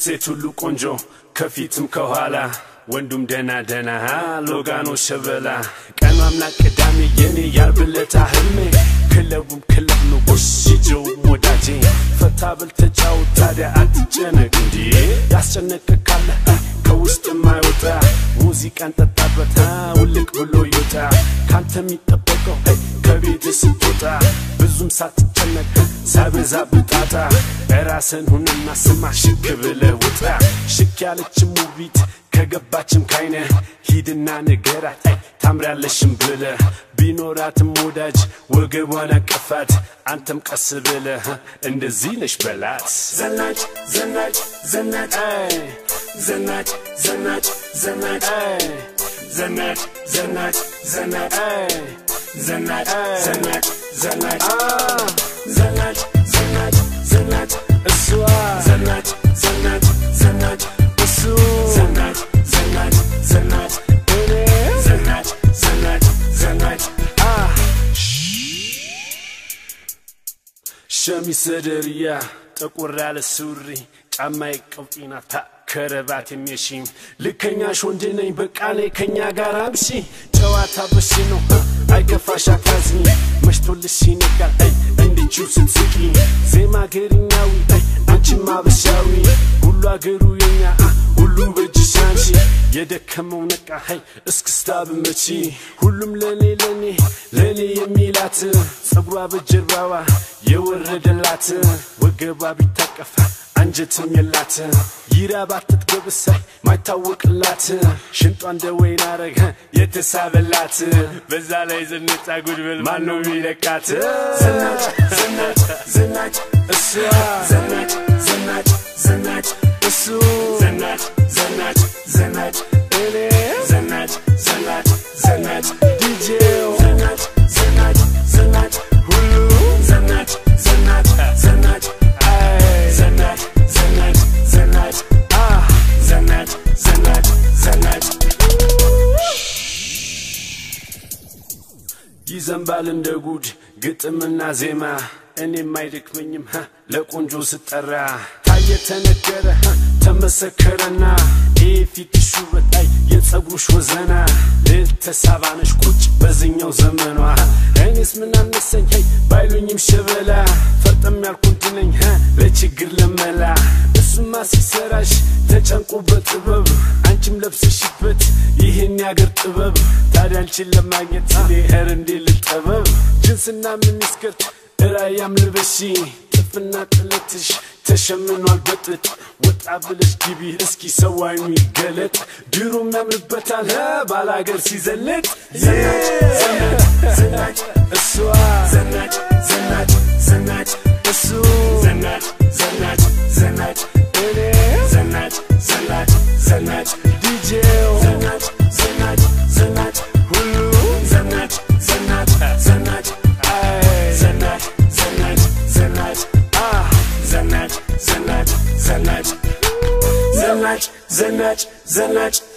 ሴት ሁሉ ቆንጆ ከፊትም ከኋላ ወንዱም ደና ደና ሎጋኖ ሸበላ ቀናምና ቅዳሜ የኔ ያርብለታ ህልሜ ክለቡም ክለብ ነው ወሽጆ ወዳጄ ፈታ ብል ተጫውት ታዲያ አትጨነቅ እንዴ ያስጨነቅካለ ከውስጥ የማይወጣ ሙዚቃን ጠጣበት ውልቅ ብሎ ይወጣ ካንተ የሚጠበቀው ከቤት ስትወጣ ብዙም ሳትጨነቅ ሳበዛ ብጣጣ ራስን ሁንና ስማ ሽክ ብለህ ውጣ ሽክ ያለችም ውቢት ከገባችም ካይነ ሂድና ንገራት ታምራለሽም ብለህ ቢኖራትም ወዳጅ ወገቧን አቀፋት አንተም ቀስ ብለህ እንደዚህ ነሽ በላት ዘናጭ ዘናጭ ዘናጭ ዘናጭ ዘናጭ ዘናጭ ዘናጭ ዘናጭ ዘናጭ ዘናጭ ዘናጭ ዘናጭ ዘናጭ ዘናጭ ዘናጭ እሷ ዘናጭ ዘናጭ ዘናጭ እሱ ዘናጭ ዘናጭ ዘናጭ እኔ ዘናጭ ዘናጭ ዘናጭ ሸሚዝ ሰደርያ ጥቁር ያለ ሱሪ ጫማዬ ቀውጢናታ ከረባት የሚሽም ልከኛሽ ወንድ ነኝ በቃ ነኝ ከኛ ጋር አምሺ ጨዋታ በሽ ነው አይከፋሽ አታዝኝ መሽቶልሽ ይነጋል እንድችው ስትስቂ ዜማ ገርኛዊ አንቺማ በሻዊ ሁሉ አገሩ የኛ ሁሉ በእጅሽ አንቺ የደከመው ነቃ እስክስታ ብመቺ ሁሉም ለኔ የሚላት ጸጉሯ በጀርባዋ የወረደላት ወገቧ ቢታቀፋ አንጀትም የላት ይራባት ትትገብስ ማይታወቅላት ሽንጧ እንደ ወይን አረግ የተሳበላት በዛ ላይ ዝንጣ ጉድብል ማነው ሚለቃት ዘናጭ ዘናጭ ዘናጭ እሷ ዘናጭ ዘናጭ ዘናጭ እሱ ዘናጭ ዘናጭ ዘናጭ እኔ ዘናጭ ዘናጭ ዘናጭ ዲጄው ዘናጭ ዘናጭ ዘናጭ ሁሉ ዘናጭ ዘናጭ ዘናጭ ዘናጭ ዘናጭ ዘናጭ ዘናጭ ዘናጭ ዘናጭ ይዘንባል እንደ ጉድ ግጥምና ዜማ እኔም አይደክመኝም ለቆንጆ ስጠራ ታየ ተነገረ ተመሰከረና ፊትሽ ውበት የጸጉርሽ ወዘና ልተሳባነሽ ቁጭ በዚህኛው ዘመኗ እኔስ ምን አነሰኝ ባይሉኝም ሸበላ ፈርጠም ያልኩት ነኝ ለችግር ለመላ እሱማ ሲሰራሽ ተጨንቆበት ጥበብ አንቺም ለብሰሽበት ይሄን ያገር ጥበብ ታዲያ አንቺን ለማግኘት ለሄር እንዴ ልጠበብ ጅንስና ምን ይስከርት ራያም ልበሺ ጥፍና ጥለትሽ ተሸምኗል በጥጥ ወጣ ብለሽ ግቢ እስኪ ሰዋዩ ይገለጥ ድሮም ያምርበታል ባላገር ሲዘለጥ ዘናጭ ዘናጭ እሷ ዘናጭ ዘናጭ ዘናጭ እሱ ዘናጭ ዘናጭ ዘናጭ እኔ ዘናጭ ዘናጭ ዘናጭ ዲጄው ዘናጭ ዘናጭ ዘናጭ ሁሉ ዘናጭ ዘናጭ ዘናጭ ዘናጭ ዘናጭ ዘናጭ ዘናጭ ዘናጭ ዘናጭ ዘናጭ ዘናጭ ዘናጭ